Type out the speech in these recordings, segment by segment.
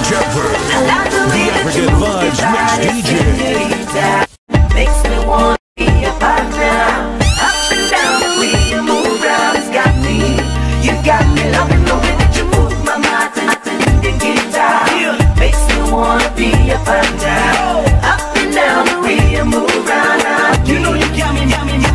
Jumper, the African Vibes Mix DJ. Makes me want to be a partner. Up and down the way you move around has got me. You got me loving the way that you move my mind to the guitar. Makes me want to be a partner. Up and down the way you move around. You know you got me.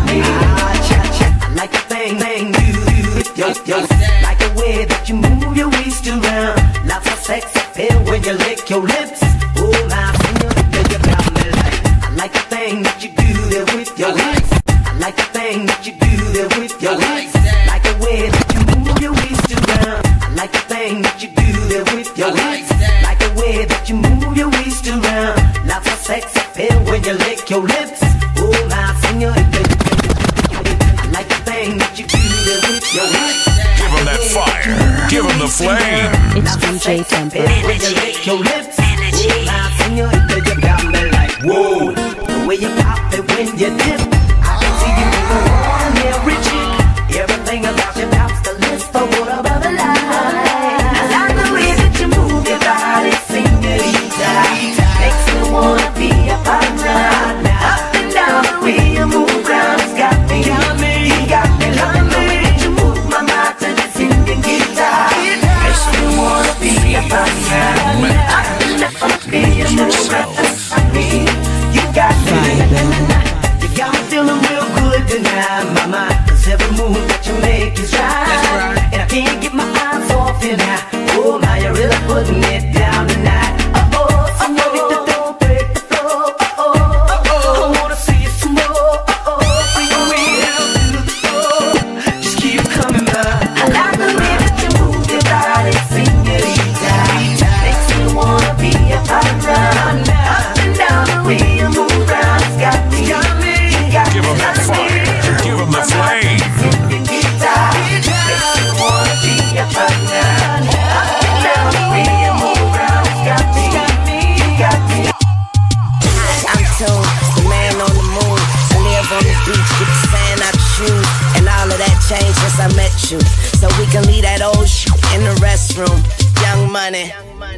I like the thing you do with your like the way that you move your waist around. Lots of sex appeal when you lick your lips. Oh my señorita, you got me like the thing that you do there with your hips. I like the thing that you do there with your hips. Like the way that you move your waist around. I like the thing that you do there with your hips. Like the way that you move your waist around. Lots of sex appeal when you lick your lips. Oh my señorita, I like the thing that you do there with your hips. Give him that fire. Give him the flame. It's DJ Temper. When you lick your lips. Oh my señorita, you got me like whoa. The way you pop it when you dip, I can see you on every chick. Everything about you tops the list for what above the line. I like the way that you move your body, señorita. Makes me wanna be a partner. Up and down the way you move round, it's got me. You got me loving the way that you move my mind to the singing guitar. Makes me wanna be a partner. Up and down the way you move round, it's got me. You got me feeling real good tonight, mama. 'Cause every move that you make is right. And I can't get my eyes off you now. Oh my, you're really putting it down tonight. Uh-oh, señorita, don't break the floor. Uh-oh, I wanna see you some more. Uh-oh, bring your way down to the floor. Just keep coming back. I like the way that you move your body, señorita. Makes me wanna be a partner. Up and down the way you move round, it's got me. Give him that fire. Give him the flame. I'm Tune, the man on the moon. I live on the beach, get the sand out the shoes. And all of that changed since I met you. So we can leave that old shit in the restroom. Young Money.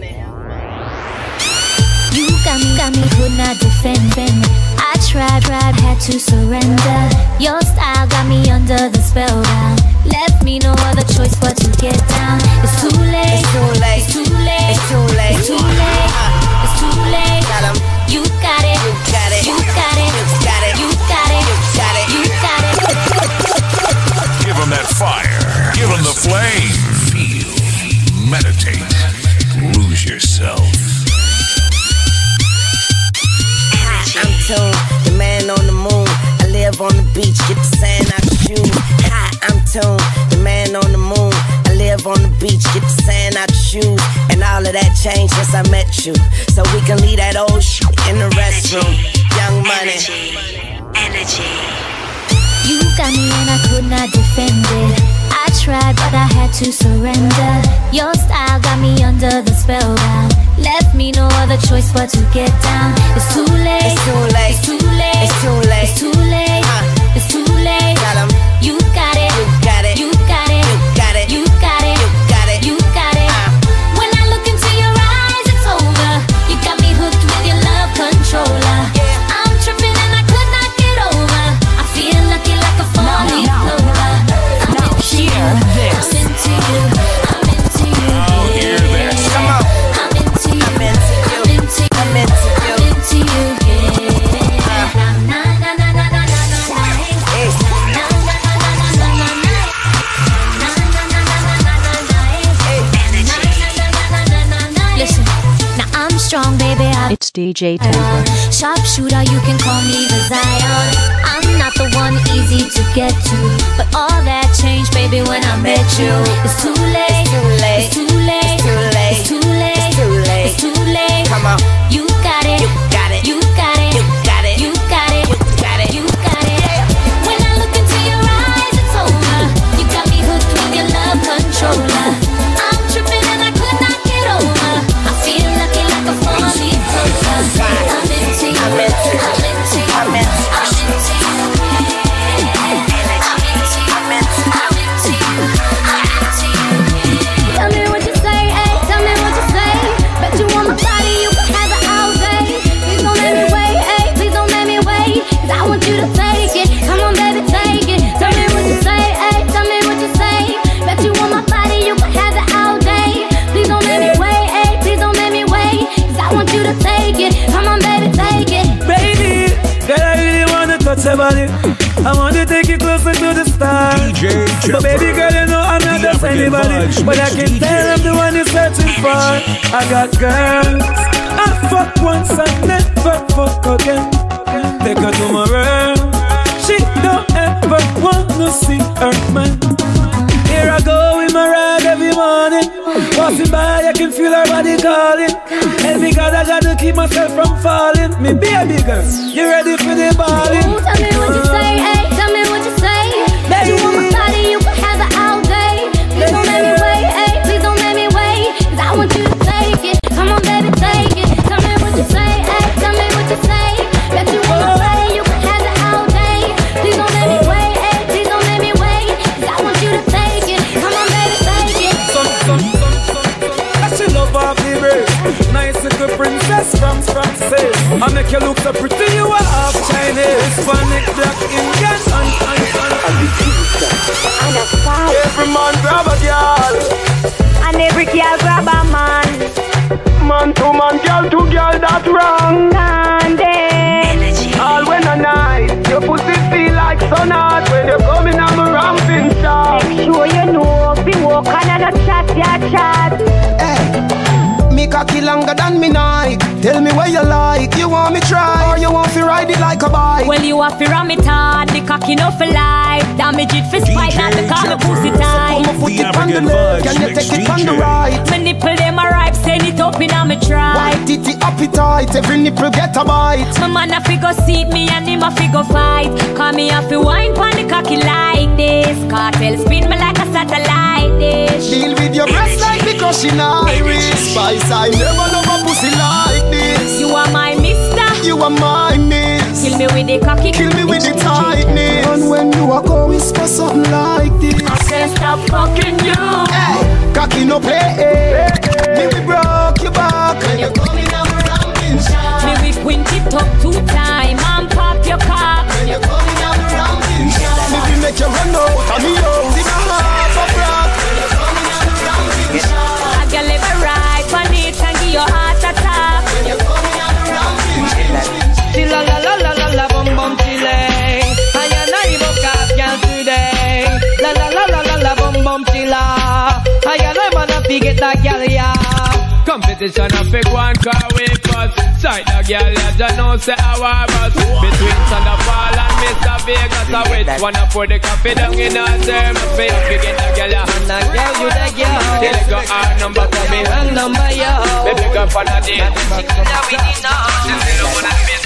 You got me, could not defend. I tried, had to surrender. Your style got me under the spell down. Left me no other choice but to get down. It's too late, it's too late, it's too late, it's too late, it's too late, it's too late. You got it, you got it, you got it, you got it, you got it, you got it, you got it. Give him that fire. Give him the flame. Feel, meditate, lose yourself. I'm Tune, the man on the moon. I live on the beach, get the sand out the shoes. Hi, I'm Tune, the man on the moon. I live on the beach, get the sand out the shoes. And all of that changed since I met you. So we can leave that old shit in the restroom. Young Money. Energy. You got me and I could not defend it. I tried but I had to surrender. Your style got me under the spell down. Left me no other choice but to get down. It's too late, it's too late, it's too late, it's too late, it's too late, it's too late. You got it, you got it, you got it, you got it, you got it, you got it, you got it. When I look into your eyes, it's over. You got me hooked with your love controller. I'm tripping and I could not get over. I feel lucky like a falling clover. Now hear this. I'm into you. I'm into you. Now hear this. Come on. I'm into you. I'm into you. I'm into you. I'm into you. I'm into you. Na na na na na na na na. Hey. Na na na na na na na na. Na na na na na na na na. Hey. Na na na na na na. Listen, now I'm strong, baby. It's DJ Temper. Sharpshooter, you can call me the Zion. I'm not the one easy to get to, but all that changed, baby, when I met you. It's too late, It's too late. it's too late, It's too late. it's too late, It's too late. it's too late. Come on. You got it, You got it. you got it, You got it. you got it, You got it. you got it. When I look into your eyes, it's over. You got me hooked with your love controller. I'm tripping and I could not get over. I feel lucky like a falling clover. I'm into you. I'm into you. I'm into you. I'm into you. I'm into you. I'm into you. I'm into you. I'm into you. I'm into you. Tell me what you say, ay, tell me what you say. Bet you say body, I want to take you closer to the stars. DJ But baby girl, you know I'm not just anybody, but I can tell I'm the one you're searching for. I got girls, I fuck once and never fuck again. Take her to my room, she don't ever want to see her man. Here I go with my ride every morning. Passing by, I can feel her body calling. Help me God, I gotta keep myself from falling. Me baby girl, you ready for the balling? Ooh, tell me what you say, hey, tell me what you say. Bet you want my body, you can have it all day. Please don't let me wait, hey, please don't let me wait. Cause I want you to take it, come on baby, take it. Tell me what you say, hey, tell me what you say. Bet you want my body, you can have it all day. Please don't let me wait, hey, please don't let me wait. Cause I want you to take it, come on baby, take it. That's your love of the race. Nice little princess from say. I make you look so pretty, you are half Chinese, Hispanic, black, Indian, every man grab a girl, and every girl grab a man. man to man, girl to girl, that's wrong. All when a night, your pussy feel like sun hot when you're coming on my ramping shop. Make sure you know, be walk and a chat, yeah, chat. Hey, me cocky longer than me night. Tell me what you like, you want me try, or you want to ride it like a bike? Well, you have to ram it hard, the cocky no for life. Damage it for spite, not the car, the pussy tight. I'ma put it on the leg, and you take it on the right. My nipple, them a ripe, send it up in a me try. White titty appetite, every nipple get a bite. My man a fi go seat me and him a fi go fight. Call me a fi wine pon the cocky like this. Cartel spin me like a satellite dish. Deal with your breast like the crushing iris. Spice, I never love a pussy like this. You are my mister, You are my miss. kill me with the cocky, Kill me with the tightness. And when you are go whisper something like this. I can't stop fucking you. Hey, cocky no play. Me we broke your back when you coming out ramping shot. Me we quint it up 2 times and pop your cock. When you coming out ramping shot. Me we make you run out and me out in a half a block. When you coming out ramping shot. I can live a ride on it and give your heart attack. When you coming out ramping shot. Chilla la la la la la bum bum chillin'. I and I book up girl today. La la la la la la bum bum chilla. I and I wanna get that girl yeah. Competition a big one car we first. Sight the girl ya just know say our boss. Between Thunderfall and Mr. Vegas, I wait wanna put the coffee down in her term. Pay up to get the girl ya. And that girl you the girl. Till they got our number for me hang number yo. Baby girl for the day. Now we need now. Just you know what I mean.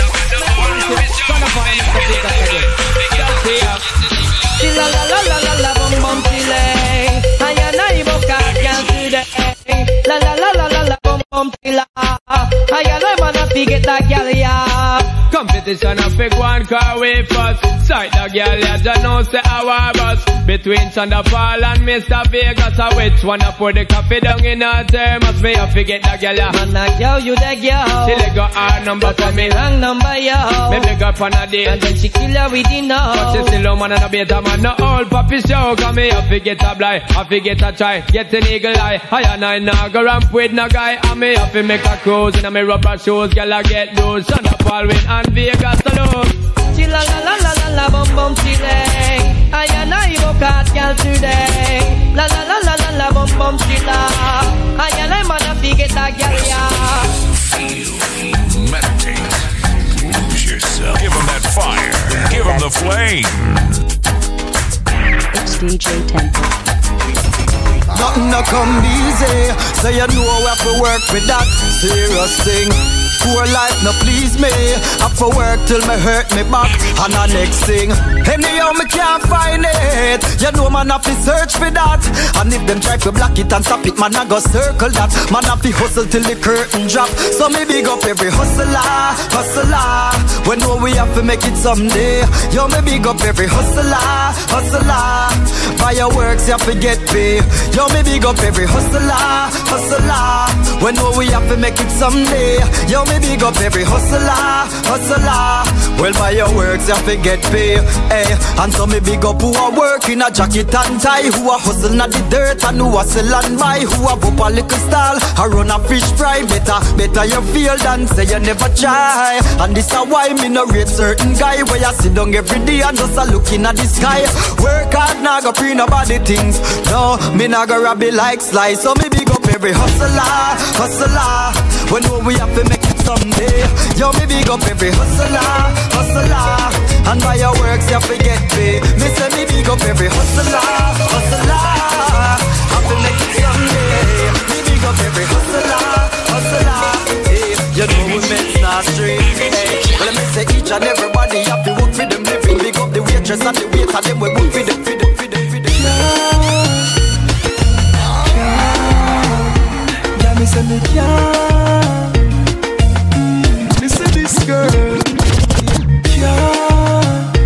La la la la la la bum bum chillin'. I and I book up girl today. La la la la la la bum bum chilla. I and I wanna get that girl yeah. Competition a big one car we first. Sight the girl ya just know say our boss. Between Thunderfall and Mr. Vegas, I which wanna put the coffee down in her terms. Me a forget the girl ya. Man a girl you the girl. Till they got our number for me hang number yo. Me big up on a day and then she kill her with the know. But she still don't wanna be a man no old puppy show. Cause me a forget a blind, I forget a try. Get an eagle eye. I and I nah go ramp with no guy. And me have to make a cruise in a me rubber shoes. Girl I get those. Thunderfall win and Vegas alone. Chilla la la la la la bum bum chillin'. I and I book out girl today. La la la la la la bum bum chilla. I and I wanna forget that girl yeah. Feel, meditate, lose yourself. Give them that fire. Give them the flame. It's DJ Temple. Nothing no come easy, so you know I have to work with that serious thing. Poor life no please me, have to work till me hurt me back. And the next thing, anyhow me can't find it. You know man have to search for that. And if them try to block it and stop it, man I go circle that. Man have to hustle till the curtain drop. So me big up every hustler, hustler. We know we have to make it someday. Yo me big up every hustler, hustler. By your works you have to get paid. Yo me big up every hustler, hustler. We know we have to make it someday. Yo me big up every hustler, hustler. Well, by your works, you have to get paid. Hey, and so me big up who a work in a jacket and tie, who a hustle in the dirt and who a sell and buy, who a up a little stall, I run a fish fry. Better you feel than say you never try. And this is why me no rate certain guy where you sit down every day and just a looking at the sky. Work hard, nah go pre nobody things. No, me nah go rob it like slice. So me big up every hustler. We know we have to make it someday. Yo, me big up every hustler. And by your works you have to get paid. Me say me big up every hustler. Have to make it someday. Me big up every hustler. Hey, you know we men's not straight. Hey, well me say each and everybody have to work for them living. Big up the waitress and the waiter, them we work for them. Yeah, me say me can't. Me say this girl can't.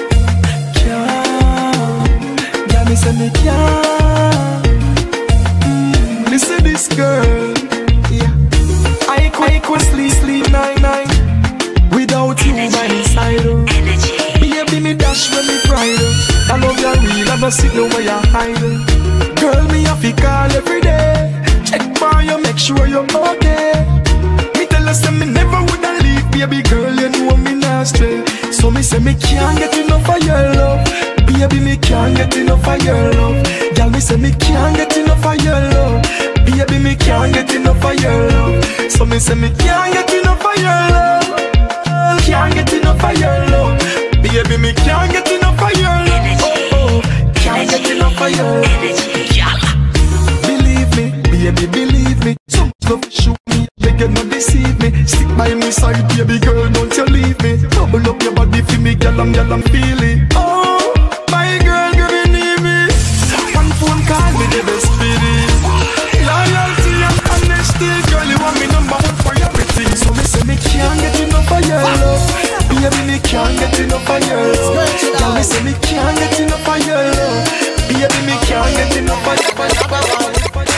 Yeah, me say me can't. Me say this girl, yeah. I could sleep night without you by my side. Baby, me dash when me pride. I love you real, I don't see no way you hide. Girl, me have to call every day. Check for you, make sure you're okay. Me tell her say me never woulda leave, baby girl, you know me not stray. So me say me can't get enough of your love. Baby, me can't get enough of your love. Girl, me say me can't get enough of your love. Baby, me can't get enough of your love. So me say me can't get enough of your love. Can't get enough of your love. Baby, me can't get enough of your love. Oh, can't get enough of your love. Believe me, baby, believe me. Some love shoot me, they cannot deceive me. Stick by my side, baby girl, don't you leave me. Double up your body for me, girl, I'm feeling. Oh, my girl, you need me. One phone call me the best feeling. Loyalty and honesty, girl, you want me number one for everything. So me say me can't get enough of your love. Baby, me can't get enough of your love. Girl, me say me can't get enough of your love. Baby, me can't get enough of your love.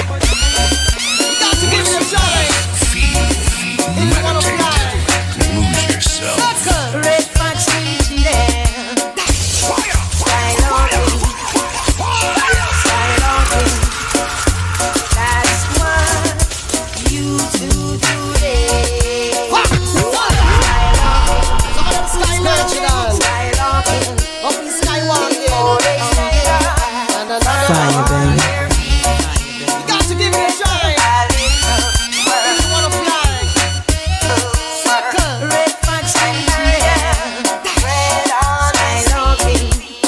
Feel, meditate, lose yourself. Red Fox reaching there. Skylocking. That's what you do today. Skylocking. Up in Skywalking. Fire, baby. You got to give it a try. Red Fox reaching there. Skylocking.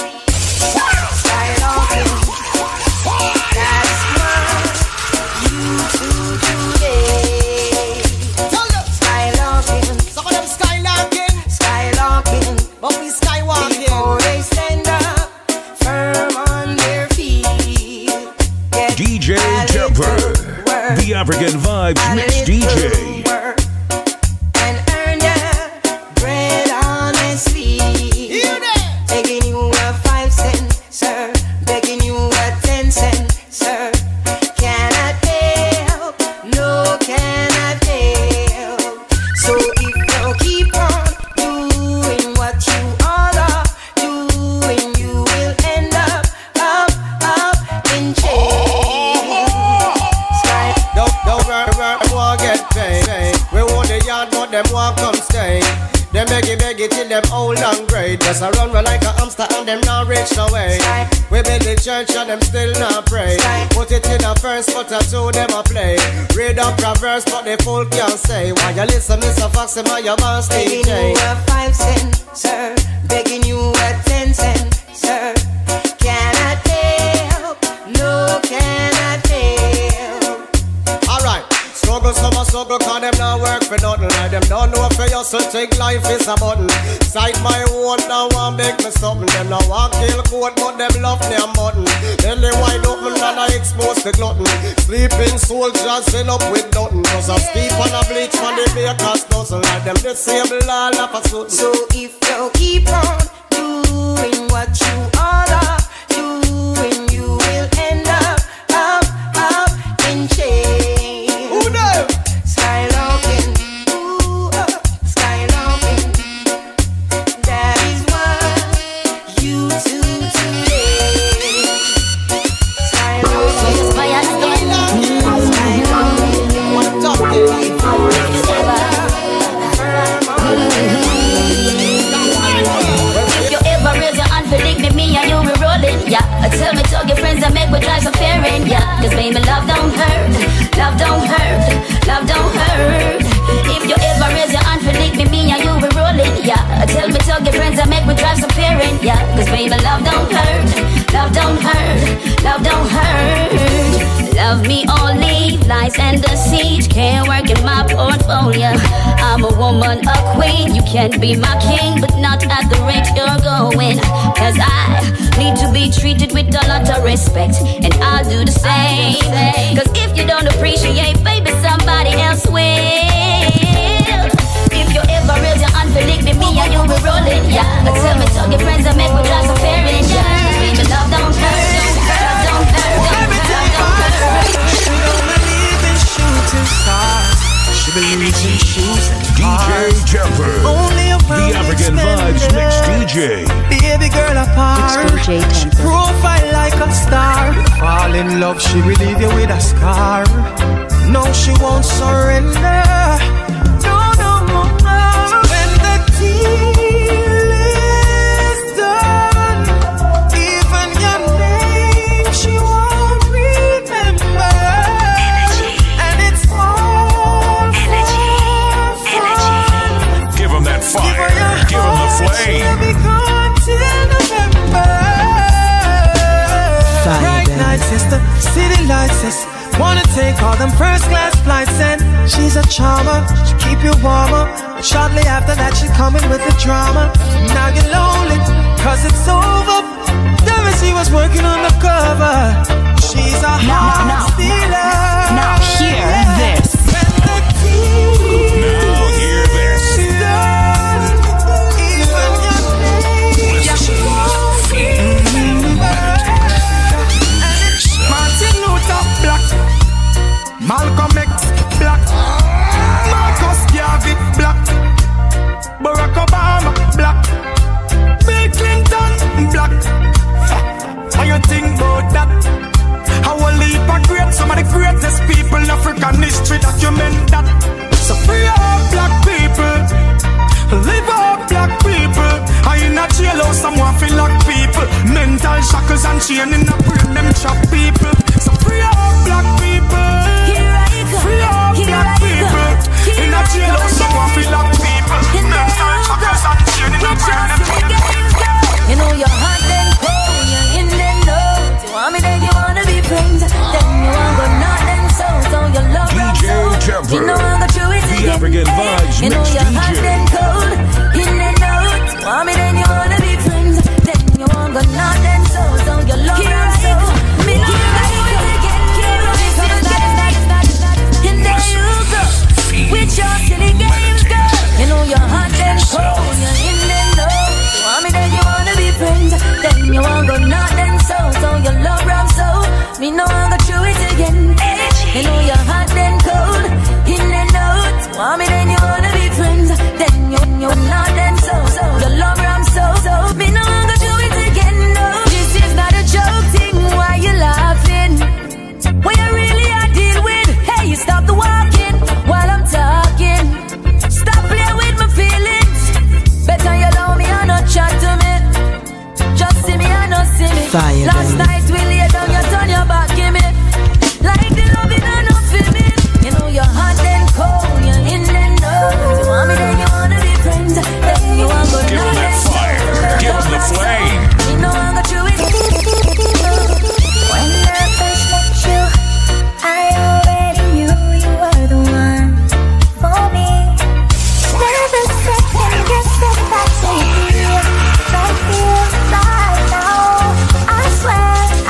That's what you do today. Skylocking. Some of them skylocking, But we skywalking. before they stand up, firm on their feet. Get DJ a little Temper, work, the African Vibes a Mix little DJ. work, and earn your bread honestly. Taking you a 5 cent, sir. Begging you a 10 cent, sir. Cannot help, no cannot help. So if you keep on doing what you all are doing, you will end up in jail. Sky. Don't want get paid. We want the yard, but them want come stay. Them beg it till them old and great. Just a run like a hamster and them not reach no way. We build the church and them still not pray. Put it in a verse, but a two them a play. Read up Proverbs, but the fool can't say. Why you listen, Mr. Fox, and your boss Begging DJ? you a 5 cent, sir. Begging you a 10 cent, sir. Cannot help, no cannot help. Alright, struggle, cause them not work for nothing. Like them don't know for you, so take life is a button. Sight my own, now want make me something. Them now want kill goat, but them love their mutton. Belly wide open and I expose the glutton. Sleeping soldiers fill up with nothing. Cause I sleep on a bleach from the baker's dozen. Like them disabled all of a sudden. So if you keep on doing what you all are doing, you will end up in jail. Who knows? Skylocking, ooh, skylocking. baby, love don't hurt. Love don't hurt. Love don't hurt. Love me or leave lies and deceit. Can't work in my portfolio. I'm a woman, a queen. You can be my king, but not at the rate you're going. Cause I need to be treated with a lot of respect, and I'll do the same. Cause if you don't appreciate, baby, somebody else will. If you ever raise your hand for lick me and you will roll it, yeah. But tell me, tell your friends and make me glass of fair and yeah. Baby, love don't hurt. Love don't hurt. Love don't hurt. She don't believe in shooting stars. She believes in shoes and cars. DJ Temper, only the African Vibes Mix DJ. Baby girl apart, she profile like a star. Fall in love, she will leave you with a scar. No, she won't surrender. No, no, no, no. When the deal is done, even your name she won't remember. And it's all for fun. Give him that fire. Give him the flame. She'll be gone till November. Bright night, sister, city lights, sister. Wanna take all them first class flights, and she's a charmer. She keep you warmer. Shortly after that, she's coming with the drama. Now you're lonely, cause it's over. Never she was working on the cover. She's a heart stealer. Now hear this. Now hear this. Martin Luther Black, Malcolm X Black, Marcus Garvey Black, Barack Obama Black, Bill Clinton Black. How you think about that? How a leap of great, some of the greatest people in African history document that. So free up black people, live up black people. I in a jailhouse, someone feel like people. Mental shackles and chain in the brain, them trap people. So free up black people, free up black people. In a jailhouse, someone feel like people. Mental shackles and chain in the brain, them trap people. You know you're hot and cold, you're in and out. You want me, then you wanna be friends. Then you want go not and so your love DJ Temper, you know I'm gonna do it the again. African Vibes You know Mix you're hot DJ. and cold, in and out. You want me, then you wanna be friends. Then you want go not and so your love me know I'm gonna do it again. And there you go, with your silly games, girl. You know you're hot and cold, you're in and out. You want me, then you wanna be friends. Then you want go not and so your love ram so me know I'm gonna do it again. You know you're hot and cold, in and out. You want me, then you wanna be friends. Then you're not and so your love ram so me know I'm gonna do it again. No, this is not a joke thing. Why you laughing? What you really are deal with? Hey, you stop the walking while I'm talking. Stop playing with my feelings. Better you allow me and not chat to me. Just see me and not see me. Fire, Last night we lay down, you turn your back, give me. Like the loving and not feel me. You know you're hot and cold, you're in and out. You want me, then you wanna be friends. Then you want go Give him that fire. Give him the flame. you know I'm gonna do it. When I first met you, I already knew you were the one for me. Never second guess if I take you, but feel right now. I swear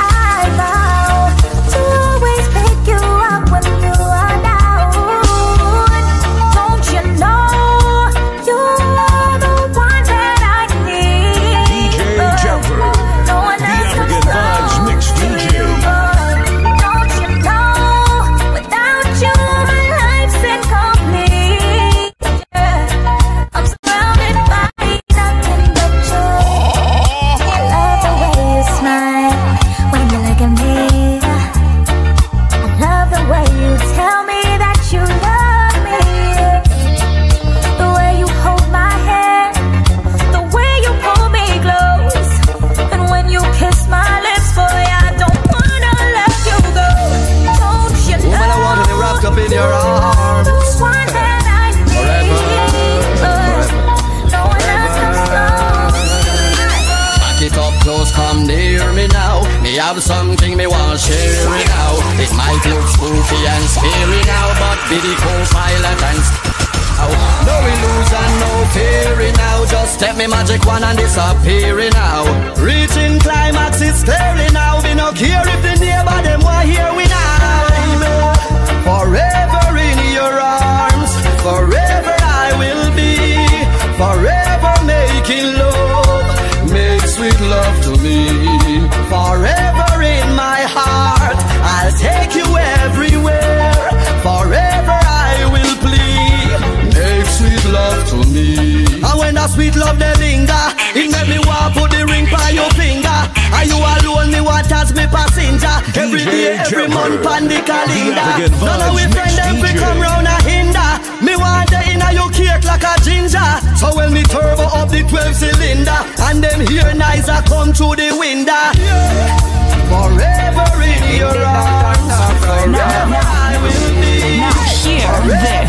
have something me want share it now. It might look spooky and scary now, but be the co-pilot and no illusion, no fearing now. Just take me magic wand and disappearing now. Reaching climax, it's scary now. We no care if the neighbor them want hear we now. Forever in your arms, forever I will be. Forever making love, make sweet love to me. Forever in my heart, I'll take you everywhere. Forever I will plead, make sweet love to me. And when that sweet love they linger, it make me want put the ring by your finger. Are you alone, me want as me passenger? Every day, every month, pan the calendar. None of we friend them we come round a hinder. Me want the inner you cake like a ginger. So when me turbo up the 12 cylinder, and them here nice a come through the window. Forever in your arms, forever I will be. Now hear this.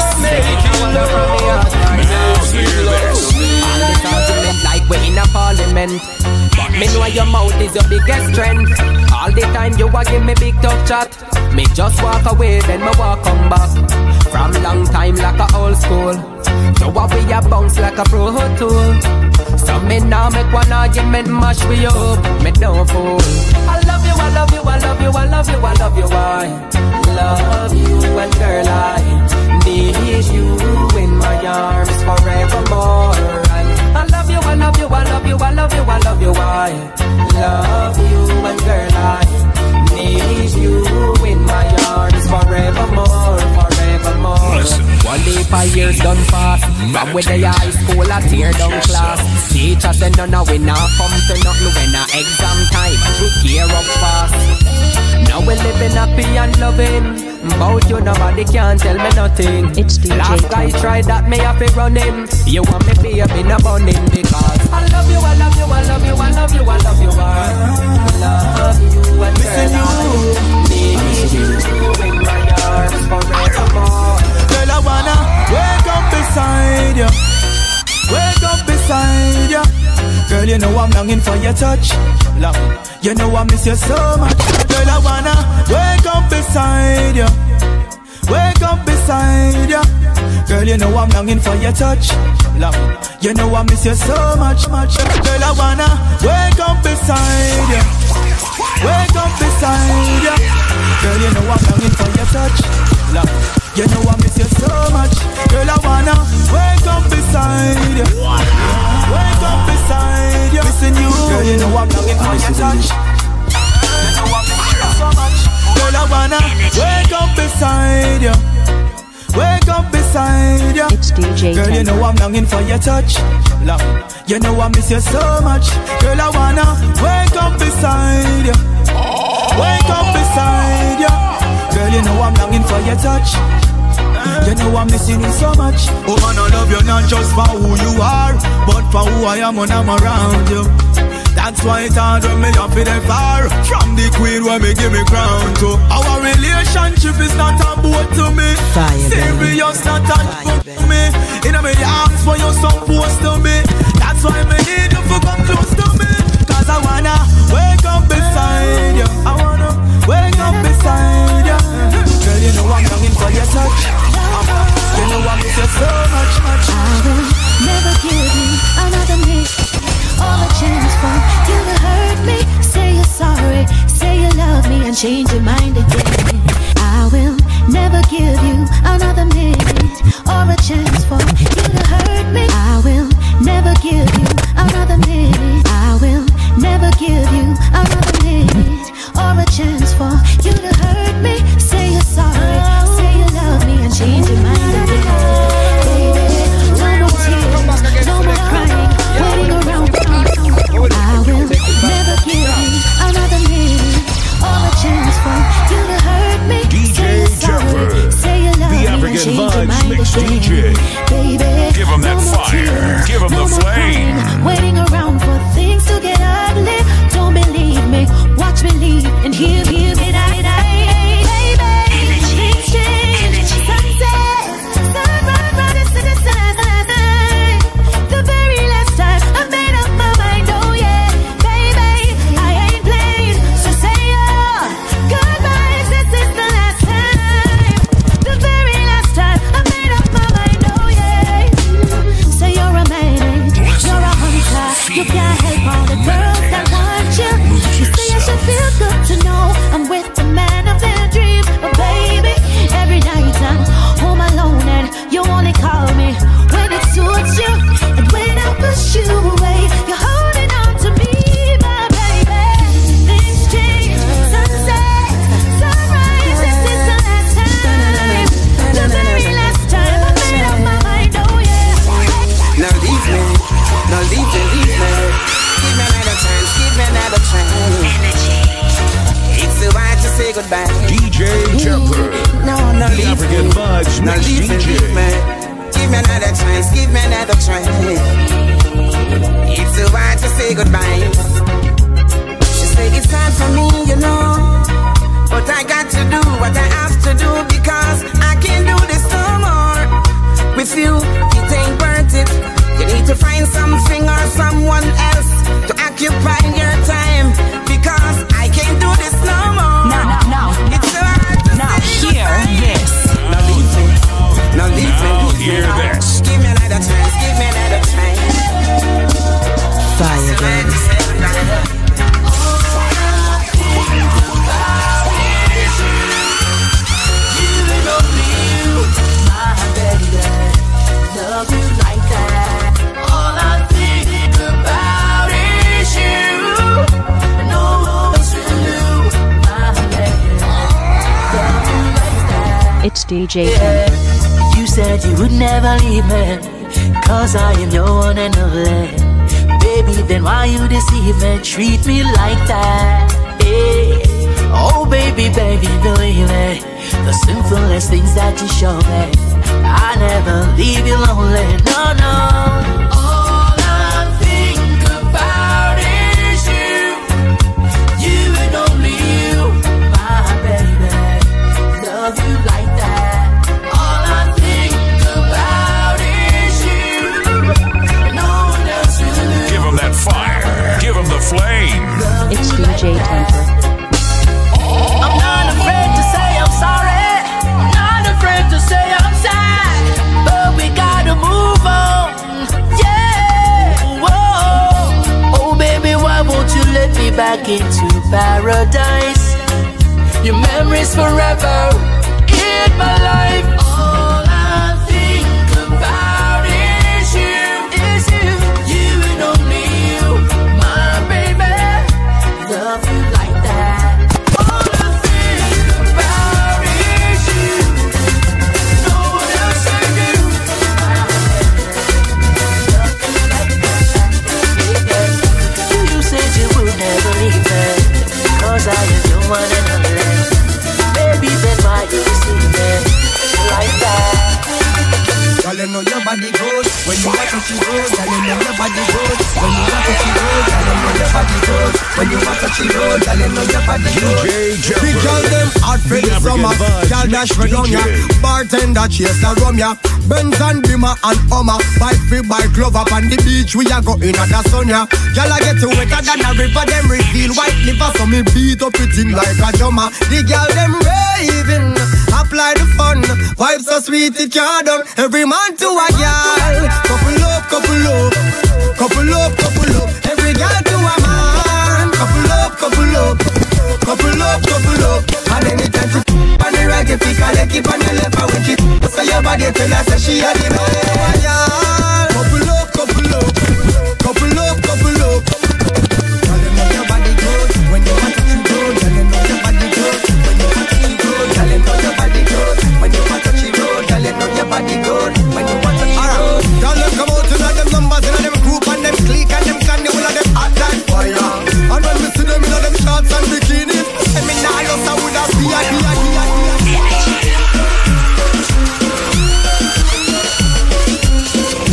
Like we in a parliament, but me know your mouth is your biggest strength. All the time you a give me big tough chat. Me just walk away, then me walk come back. From long time like a old school, so what we a bounce like a pro tool. So me now make one argument mash we up. Me don't fool. I love you, I love you, I love you, I love you, I love you, I love you, and girl I need you in my arms forevermore. I love you, I love you, I love you, I love you, I love you, I love you, and girl I need you in my arms forevermore, forevermore. Listen. One day 5 years done fast. From with the high school I tear down class. Teacher said no, we not come to nothing when a exam time. We gear up fast. Now we living happy and loving. About you nobody can tell me nothing. It's DJ Last guy tried that me have to run him. You want me baby no bunning because I love you, I love you, I love you, I love you, I love you, I love you, and girl I need you in my arms forevermore. Girl, I wanna wake up beside you. Wake up beside you. Girl, you know I'm longing for your touch. Long. You know I miss you so much. Girl, I wanna wake up beside you. Wake up beside you. Girl, you know I'm longing for your touch. Long. You know I miss you so much, much. Girl, I wanna wake up beside you. Wake up beside you. Girl, you know I'm longing for your touch. Long. You know I miss you so much. Girl, I wanna wake up beside you. Wake up beside you. Missing you. Girl, you know I'm longing for your touch. You know I miss you so much. Girl, I wanna wake up beside you. Wake up beside you. It's DJ Girl, you know I'm longing for your touch. Long. You know I miss you so much. Girl, I wanna wake up beside you. Wake up beside you. Girl, you know I'm longing for your touch. You know I'm missing you so much. Oh man, I love you not just for who you are, but for who I am when I'm around you. That's why it's hard when me up in the far. From the queen when me give me crown to. Our relationship is not a boat to me. Serious, not a boat to me. In my arms for you supposed to be. That's why me need you to come close to me. Cause I wanna wake up beside you. I wanna wake up beside you. Girl, you know I'm longing for your touch. You know I miss you so much, much. I will never give you another minute or a chance for you to hurt me. Say you're sorry, say you love me and change your mind again. I will never give you another minute or a chance for you to hurt me. I will never give you another minute. I will never give you another minute or a chance for you to hurt me. Say you're sorry, say you love me and change your mind again. Baby, no more tears, no more crying, waiting around. I will never give you another minute or a chance for you you can't help all the girls that want you. You say I should feel good to know I'm with the man of their dreams. But baby, every night I'm home alone and you only call me when it suits you. And when I push you away, you're holding on to me, my baby. Things change, sunset, sunrise. This is the last time, the very last time I made up my mind. Oh yeah. Now leave me, now leave me, leave me. Give me another chance, give me another chance. It's the right to say goodbye. DJ Jumper. No, no, the leave African me. Vibes Now Mix leave me, DJ. leave me. Give me another chance, give me another chance. It's the right to say goodbye. She said it's time for me, you know, but I got to do what I have to do because I can't do this no more. With you, it ain't worth it. You need to find something or someone else to occupy your time because I can't do this no more. Now, it's so hard to now hear this. Now leave me, now leave me, Now leave me. hear this. Give me another chance, give me another chance. Fire, baby. Love you like that. All I think about is you. No one's with you, my lady. Love you like that. It's DJ Temper. You said you would never leave me, cause I am your one and only. Baby, then why you deceive me? Treat me like that. Hey. Oh baby, baby, believe me, the simplest things that you show me, I never leave you lonely, no, no. All I think about is you and only you, my baby. Love you like that. All I think about is you. No one else will. Give him that fire. Give him the flame. It's DJ Temper. I'm not afraid to say I'm sorry. I'm not afraid to say I'm sad. But we gotta move on. Yeah. Whoa. Oh baby, why won't you let me back into paradise? Your memories forever in my life. All I think about is you. Is you. You and only you, my baby. Love you like that. Cause I am your one and only. Baby, then why you see me like that? Girl, you know your body good. When you want to she good. Girl, you know your body good. When you want to she good. Girl, you know your body good. When you want to she good. Girl, you know your body good. Big girl, them hot for the summer. Girl, dash for down ya. Bartender chase the rum ya. Benz and Beamer and Hummer. Bike free, bike glove up on the beach. We are going at the sun ya. Girl, I get to wetter than a river. Them reveal white liver. So me beat up it in like a drummer. The girl, them raving. Apply the fun. Vibes so sweet it can't done. Every man to a girl. Couple up, couple up. Couple up, couple up. Every girl to a man. Couple up, couple up. Couple up, couple up. And anytime she on the right, you pick a leg, keep on the left. And when she so your body tell her say she a the man. Couple up, couple up. Couple up, couple up. Girl, you know your body good. When you want to you good. Girl, you know your body good. When you want to you good. Girl, you know your body good. When you want to you good. Girl, you know your body good. When you want to you good. Girl, them come out to them numbers in them group and them clique and them candy all of them hot like fire. And when we see them in them shorts and bikinis, I mean now I just would have be a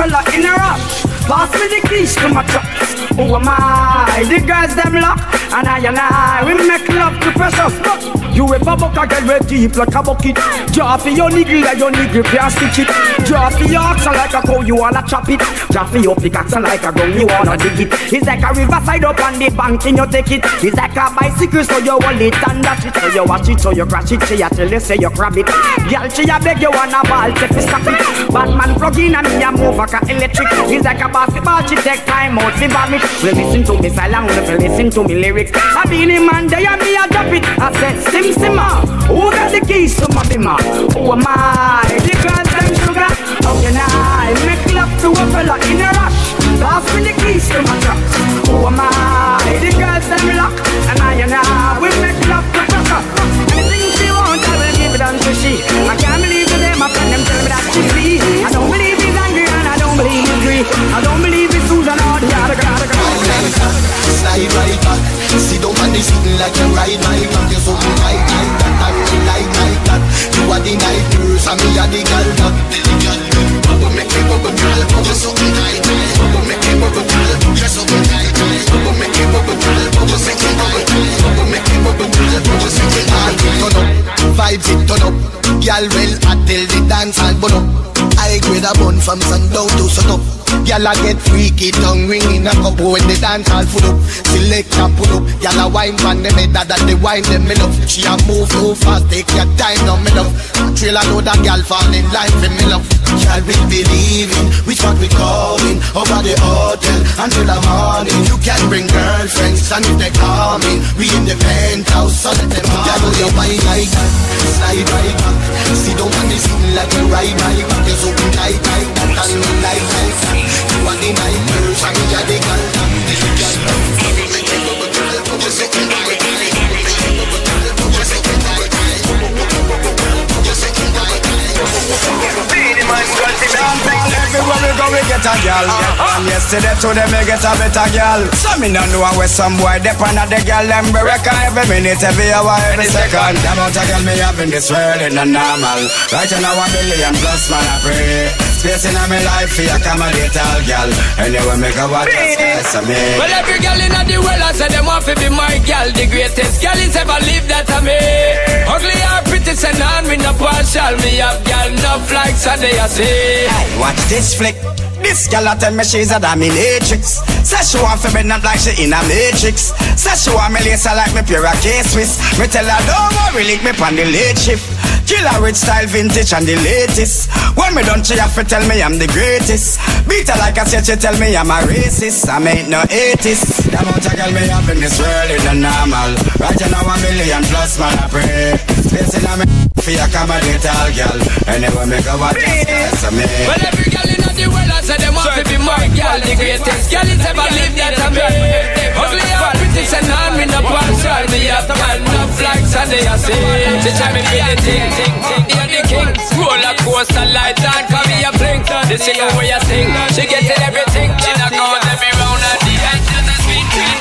fella in a rush. Pass me the keys to my truck. Who am I? The girls them lock. And I, we make love to precious. You ever buck a girl with deep like a bucket. Draw for your niggle like your niggle can't stitch it. Draw for your oxen like a cow, you wanna chop it. Draw for your pickaxe like a gun, you wanna dig it. It's like a riverside up on the bank and you take it. It's like a bicycle so you hold it and dash it. So you watch it, so you crash it. She a tell you say you grab it. Girl, she a beg you wanna ball, take it, stop it. Batman plug in and me a move like a electric. It's like a basketball, she take time out, she vomit. We listen to me silent, we listen to me lyrics. I be the man there and me a drop it. I said simmer, who got the keys to my bimmer? Who am I? The girls them sugar. How can I make love to a fella in a rush? Pass me the keys to my truck. Who am I? The girls them lock. And I will make love to pressure. Anything she wants, I will give it unto she. I can't believe that them, my friend them tell me that she see. I don't believe he's angry and I don't believe he's free. I don't believe it's Susan or the other girl. Slide right back. Sit down on the seat like you ride my back. You're so like that, and me like that. You are the night nurse and me are the girl that. Bubble make it bubble girl, you're so tight. Bubble make it bubble girl, you're so tight. Bubble make it bubble girl, you're so tight. Bubble make it bubble girl, you're so tight. Turn up, vibes it turn up. Girl well hot till the dance all burn up. I grade a bun from sundown to sun up. Y'all a get freaky, tongue ring in a cup when the dance all full up. Select a pull up, y'all a wine from them head that they wine them enough. She a move too fast, take your time now me love. Trailer load a girl fall in line for me love. Y'all will believe in which part we calling over the hotel until the morning. You can bring girlfriends and if they coming, we in the penthouse so let them all. Y'all know your wine like that, slide right back. Sit down on the seat like you ride my back. You're so tight like that and me like that. You are the night nurse and me are the girl. Everywhere we go we get a girl. And yesterday to them we get a better girl. So me no know where some boy depend on the girl. Them be reckon every minute, every hour, every second. The amount of girl me have in this world is not normal. Right now 1 billion plus man I pray. Space in my life for accommodate all girl. Anyway me go what just me. Well every girl in the world I say them want to be my girl. The greatest girl is ever lived that to me. Ugly or pretty say none me no partial. Me have girl enough like Sunday I say. Hey, watch this flick. This girl a tell me she's a dominatrix. Say she want to be not like she in a matrix. Say she want me lacer like me pair of K-Swiss. Me tell her don't worry, lick me on the late shift. Killer with style, vintage and the latest. When me done she have to tell me I'm the greatest. Beat her like I said, she tell me I'm a racist. I ain't no atheist. The amount of girl me have in this world is not normal. Right now 1 million plus man I pray. Space in me for accommodate all girl. Anyway me go what just me. Well every girl in the world I say them want to be my girl. The greatest girl is ever lived that to me. Ugly or pretty say none me no partial. Me have to man enough like Sunday I say. She try me feel the thing. You're the king. Roller coaster light and come here blink. The singer where you sing, she gets it everything. She not go every round at the end. Just a sweet dream.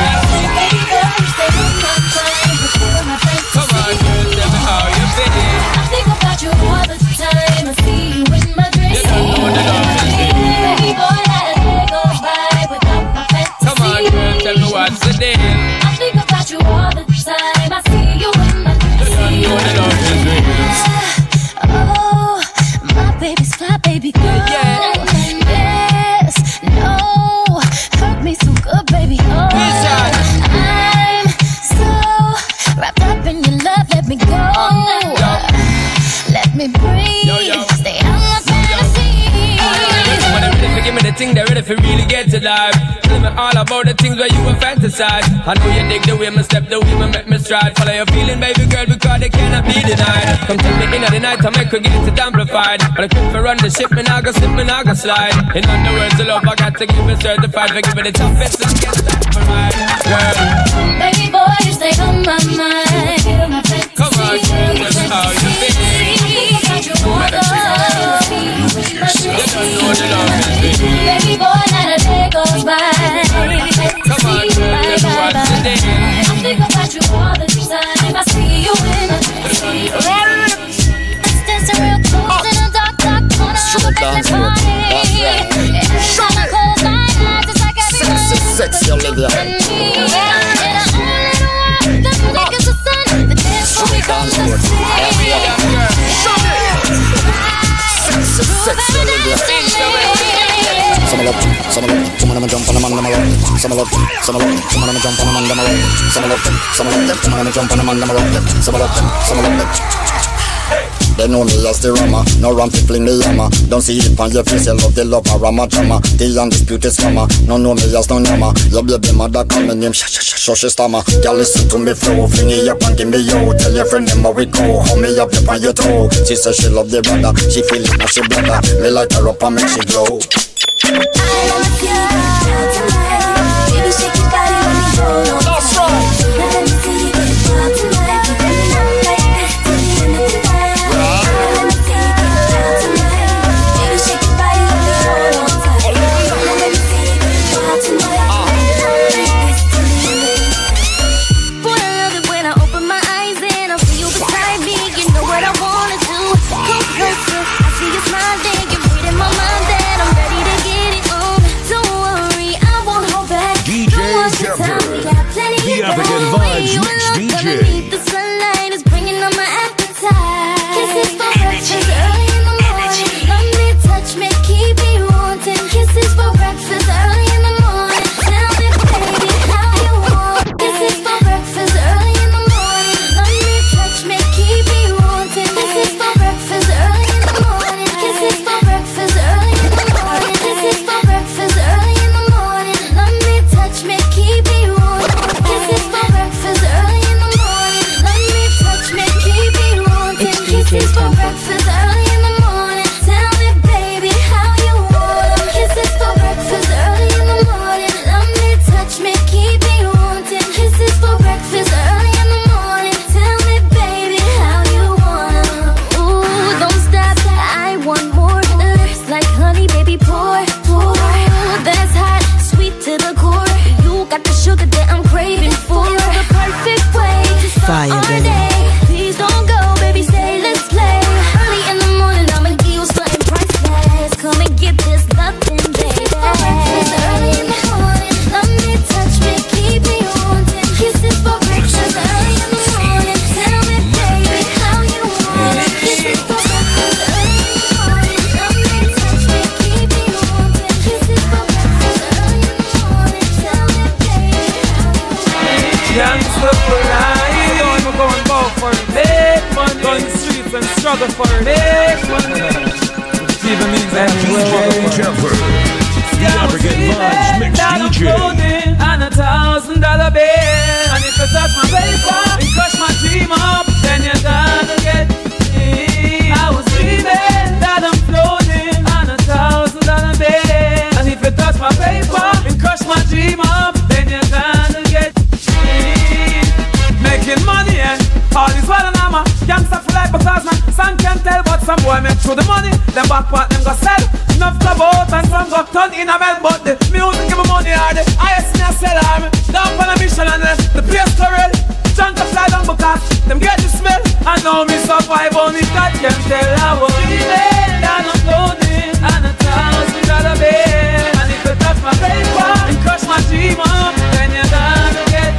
Come on, girl, tell me how you feel. I think about you all the time. I see you in my dreams. Baby boy, not a day goes by without my fantasy. Come on, girl, tell me what's the deal. I think about you all the time. I see you in my dreams. Oh, my baby's fly, baby girl. Yes, no, hurt me so good, baby. Oh, I'm so wrapped up in your love. Let me go. Let me breathe. Stay on my fantasy. When they're ready to give me the thing, they're ready for really get to life. Tell me all about the things where you were fantasize. I know you dig the way me step, the way me make me stride. Follow your feeling, baby girl, because they cannot be denied. Come tell me in the night, I make her get it amplified. But I quit for run the ship, me nah go slip, me nah go slide. In other words, the love I got to give it certified. For giving it the toughest, let's get that for right. Girl, baby boy, you stay on my mind. Get on my fantasy. Come on, girl, that's how you feel. Baby boy, not a day goes by. Come on, girl, tell me what's the deal. I think about you all the time. I see you in my dreams. Let's dance real close in a dark corner of a party. some love, some of them jump on the man, them a rock. Some love, some of them jump on the man, them a rock. Some of them jump on the man, them a rock. Some of them. They know me as the rammer, no ram fi fling the hammer. Don't see it on your face, you love the love of Rama drama. The undisputed scammer, no know me as no yammer. Your baby mother call me name, so she stammer. Girl listen to me flow, fling it up and give me yo. Tell your friend them how we go, hold me up on your toe. She say she love the brother, she feel it now she brother. Me light her up and make she glow. I wanna feel right tonight. Baby, shake your body when we hold on. Let me see you get wild tonight. Keep it up like this till the end of the night. I wanna see you get wild tonight. Baby, shake your body when we hold on tight. Let me see you get wild tonight. Keep it up like this till the end of the night. Boy, I love it when I open my eyes and I see you beside me. You know what I wanna do. Come closer, I see you smiling. You're reading my mind that I'm ready to get it on. Don't worry, I won't hold back. DJ Jumper, the African Vibes Mix DJ. The sunlight is bringing on my appetite. Kisses for breakfast early in the morning. Let me touch me, keep me wanting. Kisses for breakfast early in the morning. Tell me, baby, how you want. Kisses for breakfast early in the morning. Let me touch me, keep me wanting. Kisses for breakfast early in the morning. Kisses for breakfast early in the morning. Kisses for breakfast early in the morning. Let me touch me, keep me wanting. Kisses for breakfast early in the morning. Let me touch me, keep me wanting. Kisses for breakfast early in the morning. Tell me, baby, how you want 'em. Kisses for breakfast early in the morning. Let me touch me, keep me wanting. Kisses for breakfast early in the morning. Tell me, baby, how you want 'em. Ooh, don't stop, I want more. Lips like honey, baby, pour. Ooh, that's hot, sweet to the core. You got the sugar that I'm craving for. You're the perfect way to start our day. Please don't go, baby, stay, let's play. Early in the morning, I'ma give you something priceless. Come and get this nothing, baby. Early in the morning, let me touch me, keep me wanting. Kisses for breakfast early in the morning. Tell me, baby, how you want it. Kisses for breakfast early in the morning. Let me touch me, keep me wanting. Kisses for breakfast early in the morning. Tell me, baby, how you want it. Youngster for life. You know I'm going to go for it. Make money. Go in the streets and struggle for it. Make money. Even means DJ Jumper, the African Vibes Mix DJ. And $1,000 bill. And if you touch my paper and crush my dream up, then you're gonna get me. I was dreaming that I'm floating on $1,000 bill. And if you touch my paper and crush my dream up, then you're gonna get me. Making money and all is well and I'm a gangster for life because my son can't tell, but some boy make through the money. Them back part them go sell. Enough club out and some go turn in a bell, but the music give me money or the highest me a sell arm. Down on a mission and the place correct. Junk a fly down because them get the smell. And now me survive on it, God can tell I was feeling that I'm floating on $1,000 bill. And if you touch my paper and crush my dream up, then you're gonna get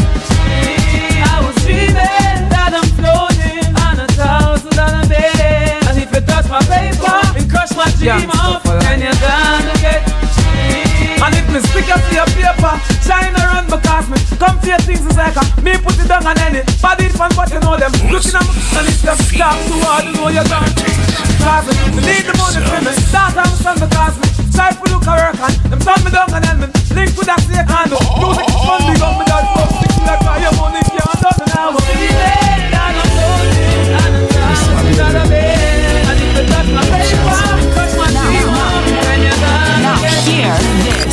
me. I was dreaming that I'm floating on $1,000 bill. And if you touch my paper and crush my dream up, then you're gonna get me. And if me stick up to your paper, shine around because me come for your things is like me put it down on any body fun, but you know them looking at me and it's them stop too hard to know you're gone. Cause me need the money for me, start on son because me try to look a work and them turn me down and then me link with that snake hand. Music is fun, big up me dad, fuck stick me like your money can't done and I'm feeling that I'm floating on $1,000 bill. And if you touch my paper, touch my dream up, then you're gonna get Hear this.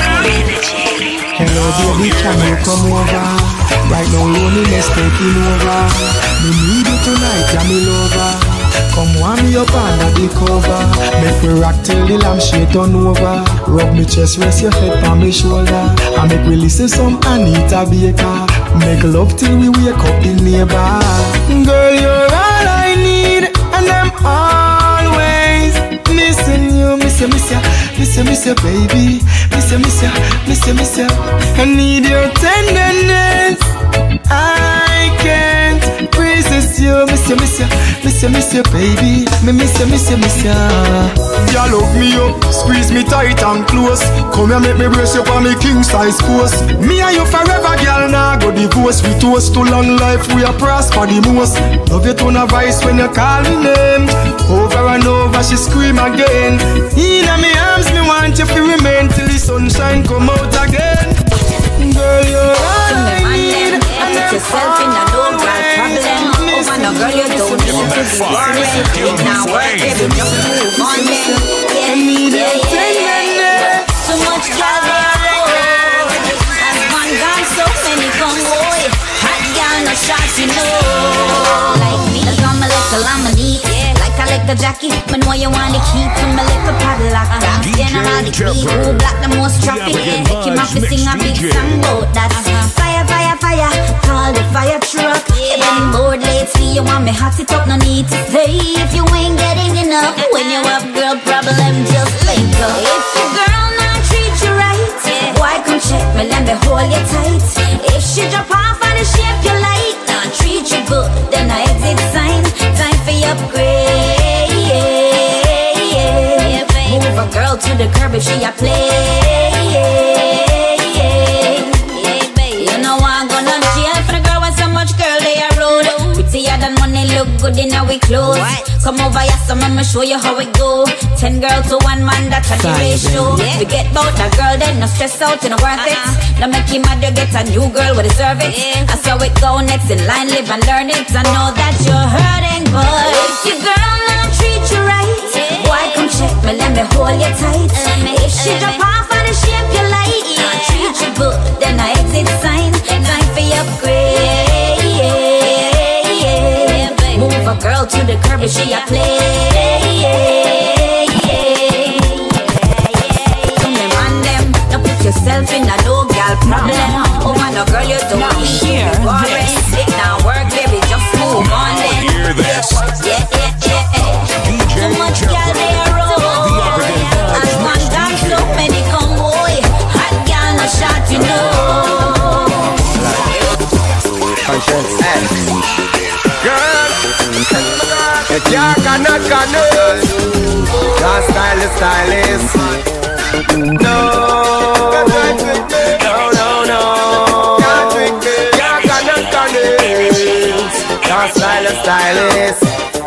Hello baby, can you come over? Right now loneliness taking over. Me need you tonight, yeah me lover. Come warm me up under the cover. Make we rock till the lampshade turn over. Rub me chest, rest your head on me shoulder. And make we listen some Anita Baker. Make love till we wake up the neighbor. Girl, you're all I need, and I'm always missing you. Miss ya, baby. Miss ya. I need your tenderness. I can't resist you, miss you, miss you, miss you, miss you, baby. Me miss you, miss you, miss you. Ya love me up, squeeze me tight and close. Come here, make me brace you for me king size course. Me and you forever, girl, nah go divorce. We toast to long life, we are prosper the most. Love you to no voice when you call me name. Over and over, she scream again. In my arms, me want you to remain till the sunshine come out again. Girl, you're all I need. Put yourself in a no girl problem. Oh man, no girl, you don't need to be worried. Now work, baby, just move on then. Yeah. So much girl there. As one gone, so many gone, boy. Hot girl, no shots, you know. Like me, that's on my little lemonade. I like the jacket, but know you want to keep from a little padlock. Generally, we who block the most traffic. Take him off to sing a big song about that. Fire, fire, fire, call the fire truck. You've been bored lately, you want me hot it up, no need to stay. If you ain't getting enough, when you have girl problem, just link up. If your girl not treat you right, boy come check me, let me hold you tight. If she drop off on the shape you like, not treat you good, then I exit sign. Time for your upgrade. Move a girl to the curb if she a play. You know I'm gonna jail for the girl with so much girl they a road. Prettier than money, look good in our clothes. Come over here, so I'ma show you how it go. 10 girls to 1 man, that's a the ratio. Forget about that girl, then no stress out, you know worth it. Now make him mad, you get a new girl with deserve it. That's how it go, next in line, live and learn it. I know that you're hurting, but if your girl not treat you right, boy come check me, let me hold you tight. If she drop off on the shape you like, not treat you good, then I exit sign. Time for your upgrade. Move a girl to the curb if she a play. So me man them, now put yourself in a no girl problem. Oh man, no girl you don't need to be worried. It now work, baby, just move on then. Hear this. Yeah. So much girl they are roll. As one dance, so many come boy. Hot girl no shot, you know. Girl, you cannot that stylist. No. You cannot stylist.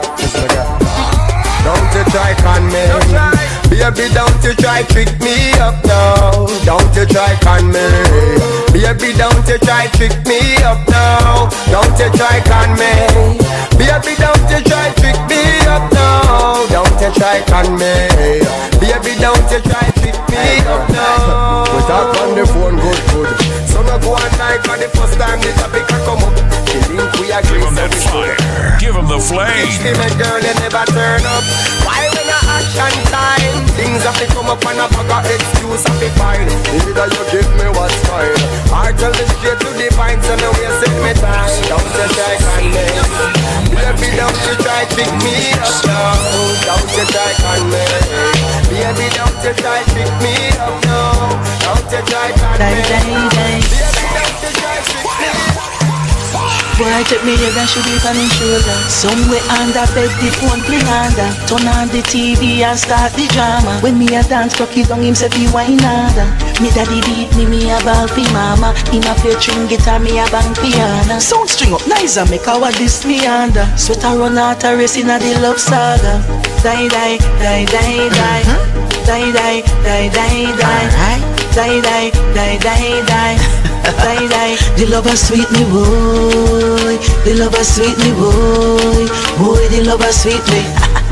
Don't you try con me. Baby, don't you try trick me up now. Don't you try con me. Baby, don't you try trick me up now. Don't you try con me. Baby, don't you try trick me up now. Don't you try con me. Baby, don't you try trick me up now. We talk on the phone good. So no go on like for the first time the topic come up. We agree. Give 'em that fire. Give 'em the flame. Even girl they never turn up. Why when a action time? Things have to come up and I forgot excuse of the fine. Either you give me what's mine, or tell me straight to the point so no wasting me time. Don't you try con me. Baby, don't you try pick me up now. Don't you try con me. Baby, don't you try pick me up now. Don't you try con me. Baby, don't you try pick me up. Boy, take me head and shoot it on his shoulder. Somewhere under bed, the phone play under. Turn on the TV and start the drama. When me a dance, cocky down him say be wine harder. Me daddy beat me a ball fi mama. Him a play string guitar, me a bang piano. Sound string up nice and make our this me under. Sweat a run out a race inna the love saga. Die. Die. The lover sweet me boy. The lover sweet me boy. Boy, the lover sweet me.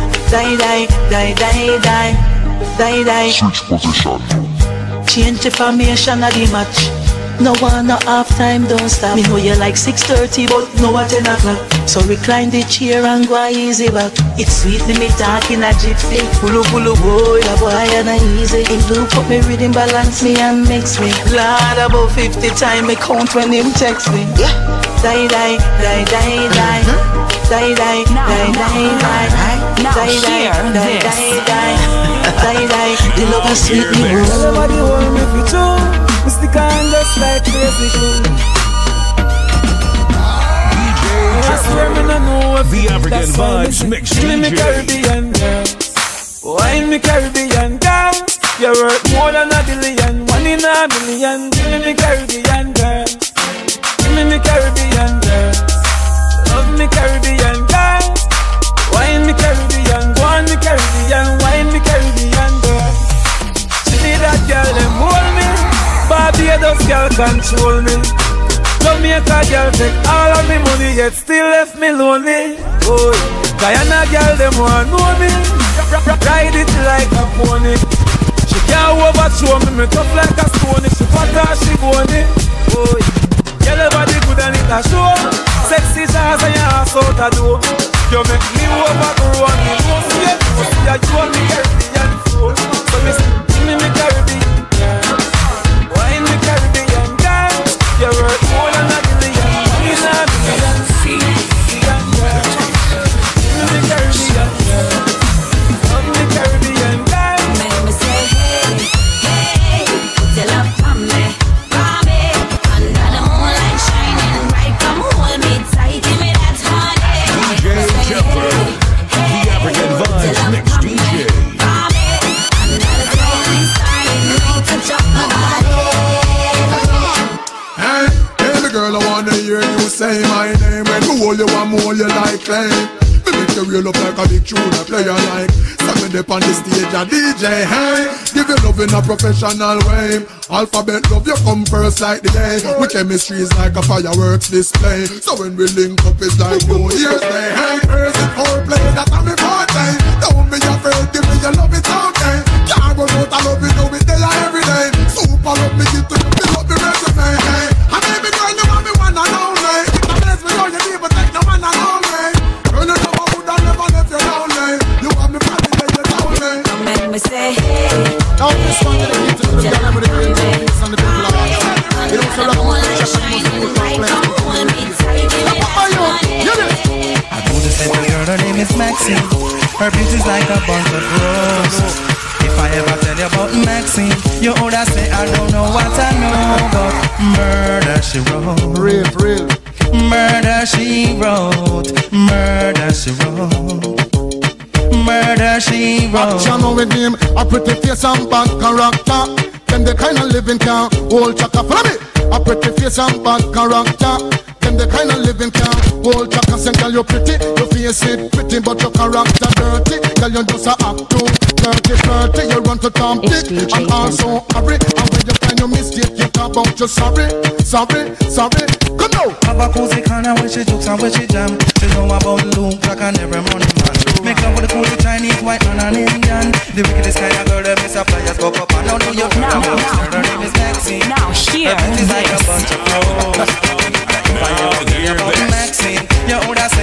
Die. Switch position. Change the formation of the match. No one, no half time, don't stop. Me know you like 6:30, but no at 10 o'clock. So recline the chair and go easy back. It's sweet me talking a gypsy. Pulu boy, a boy and a easy. Him do put me rhythm, balance me and mix me. Lord, about 50 times me count when him text me. Yeah. Die. The lover sweet me boy. Everybody hold me for two. We stick on just like crazy glue. DJ I swear me no know if The African that's why Vibes me Mix Killing me DJ. Caribbean girl. Wine me Caribbean girl. You're worth more than a billion. One in a million. Killing me Caribbean girl. Killing me Caribbean girl. Love me Caribbean girl. Wine me Caribbean. Go on me Caribbean. Wine me Caribbean girl. She need that girl them hold me. Barbados girl control me. Jamaica girl take all of me money, yet still left me lonely. Oh, Guyana girl them want know me. Ride it like a pony. She can't overthrow me tough like a stone. She fat or she bony. Oh, girl body good and it a show. Sexy jazz and your ass out a door. You make me overgrow and me know see it. You want me Caribbean soul. So me Caribbean girl. Wine me Caribbean girl. You're worth more than a billion. One in a billion. Caribbean girl. Give me Caribbean girl. Love me Caribbean girl. Make me say hey, hey, put your love on me, under the moonlight shining bright. Come hold me tight, give me that honey. DJ Temper, the African Vibes Mix DJ. Under the sun shining bright, touch up my body. Hey, girl, I wanna hear you say my name. When me hold you, I'm hold you like clay. Me make you reel up like a big tune, I play you like. Stand me up on the stage, a DJ. Hey, give you love in a professional way. Alphabet love, you come first like the day. We chemistry is like a fireworks display. So when we link up, it's like New Year's Day. Hey, here's it for play, that's how me party. Don't be afraid, give me your love, it's okay. Can't go out, I love you, do it day or every day. Super love me, get to you, fill up the resume. Hey, and baby girl, you want me one and only. The best me know you need, but take no one and only. Girl, you know I would have never left you lonely. You want me family, then you lonely. Don't make me say hey. Now this one, you need to do the guy with the green face and the big lights. You don't feel like Moonlight shining bright, come hold me tight, give me that honey. I know this little girl, her name is Maxine. Her beauty's like a bunch of roses. If I ever tell you about Maxine, you woulda say I don't know what I know, but murder she wrote. Real. Murder she wrote. Murder she wrote. Murder she wrote. Action with him, a pretty face and bad character. Them the kind of living can hold chaka. Follow me. A pretty face and bad character. Them the kind of living can hold chaka. Say girl you pretty, your face it pretty, but your character dirty. Girl you just a act too dirty. You run to Tom Dick and also hurry. And when you find your mistake, you talk about you sorry. Come now. Have a cozy corner where she jokes and where she jam. She know about Luke, like an every morning man. Make love with a cozy Chinese, white man and Indian. The wickedest kind of girl that miss a players go up and down. You now, her name is Maxine. Now here, her beauty's like a bunch of roses. If I ever tell you about Maxine, you woulda say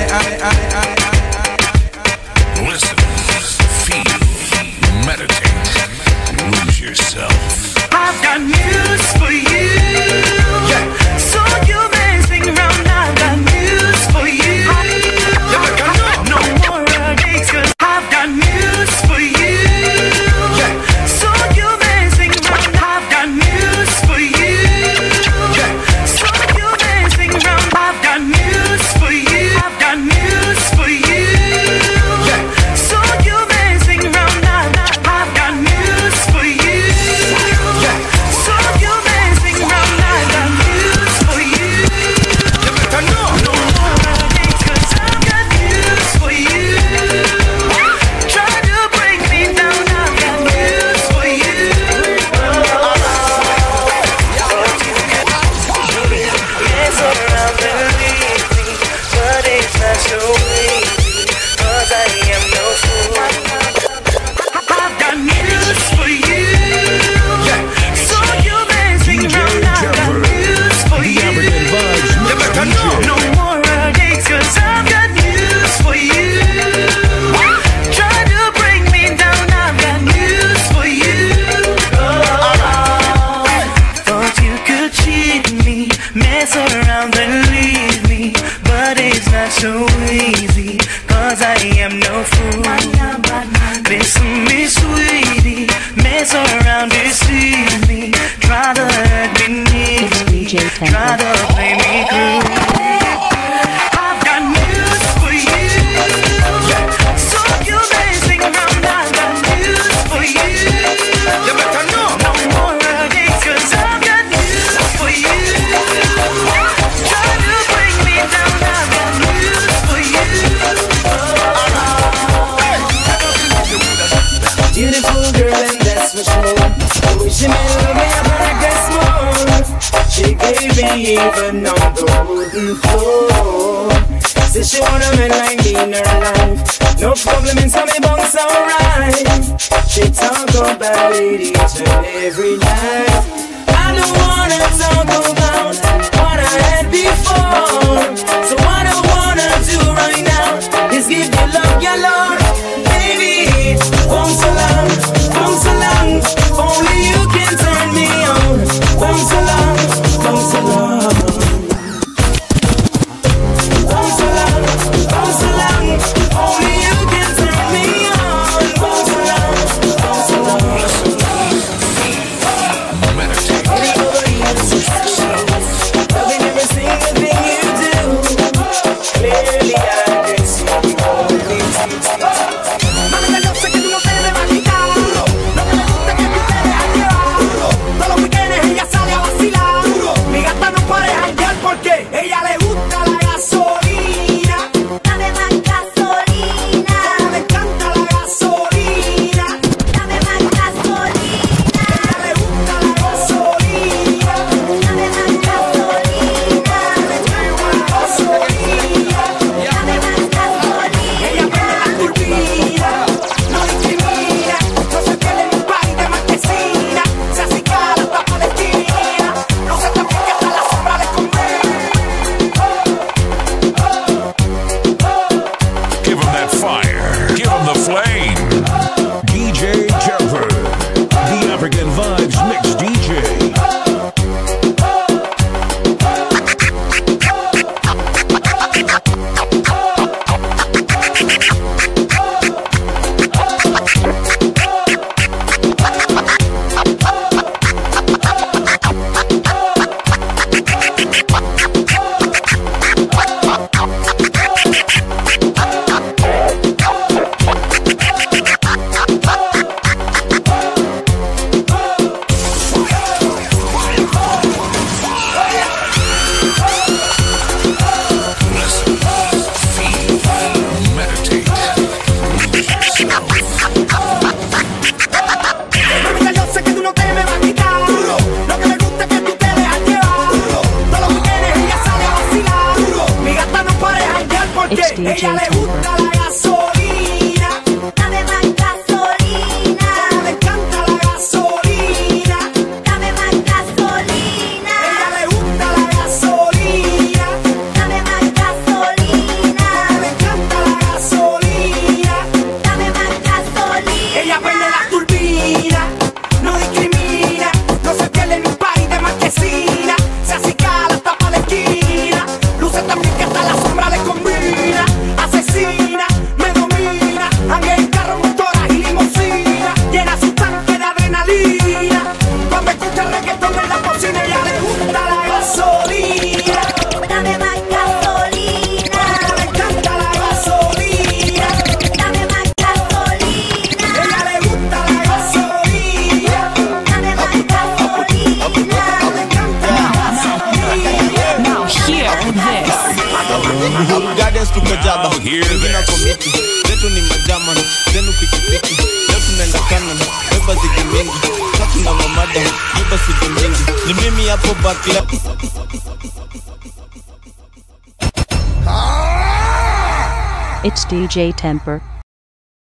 Listen, feel, meditate, lose yourself. I've got news for you. So you messing around, I've got news for you. No more heartaches, 'cause I've got news for you. So you messing around, I've got news for you. So you messing around, I've got news for you. I've got news for you. So you messing around, I've got news for you. So you messing around, I've got news for you. No more heartaches, 'cause I've got news for you. Try to break me down, I've got news for you. Yes, around and leave me, but it's not so easy, 'cause I am no fool. I've got news for you. So you messing around, I've got news for you. No more heartaches, 'cause I've got news for you. Try to bring me down, I've got news for you. Thought you could cheat me, mess around and leave me, but it's not so easy, 'cause I am no fool. Listen me, sweetie, mess around, deceive me, try to hurt me, need me, try to play me cruel. I've got baby, even on the wooden floor. Says she want a man like me in her life. No problem in some bunks, alright. She talk about it each and every night. I don't wanna talk about what I had before. So what I wanna do right now is give you love, your love. Baby, bounce along, bounce along. Only you can turn me on. Bounce along, bounce along. Bounce along, bounce along. Only you can turn me on. Bounce along, bounce along. Loving every single thing you do. Clearly I can see you only. Mami, yo sé que tú no te me vas a quitar. Lo que me gusta es que tú te dejas llevar. Todos los weekends ella sale a vacilar. Mi gata no puede janguear porque ella le gusta la gasolina. Dame más gasolina. Me encanta la gasolina. Dame más gasolina. Ella le gusta la gasolina. Dame más gasolina. Me encanta la gasolina. Dame más gasolina. Ella prende la turbina. No discrimina. No se pierde en un país de marquesina. Se acicala hasta Palestina. No se trafica hasta la sombra de comer. Give him that fire. Give him the flame. DJ Temper, the African Vibes Mix DJ. Mami, yo sé que tú no te me vas a quitar. Lo que me gusta es que tú te dejas llevar. Todos los weekends ella sale a vacilar. Mi gata no puede janguear porque It's DJ ella le Temper. gusta la gasolina. Dame más gasolina. Me encanta la gasolina. Dame más gasolina. Ella le gusta la gasolina. Dame más gasolina. Me encanta la gasolina. Dame más gasolina. Ella prende la turbina. No discrimina. No se pierde en un país de marquesina. Se acicala hasta Palestina. Luce también que hasta la sombra le combina. Asesina, me domina. Ande en carro, motoras y limusina. Llena su tanque de adrenalina. Cuando escucha reggaetón en la cocina, ella le gusta la gasolina. Dame más gasolina. Me encanta la gasolina. Dame más gasolina. Ella le gusta la gasolina. Dame más gasolina. Me encanta la gasolina. Now hear this. Goddess tukajaba hear wengine komiti zetu ni majaman zenu pikipiki leo tunaenda kanan beba zigi mingi tatu na mamada beba sidi mingi ni mimi hapo bakla It's DJ Temper.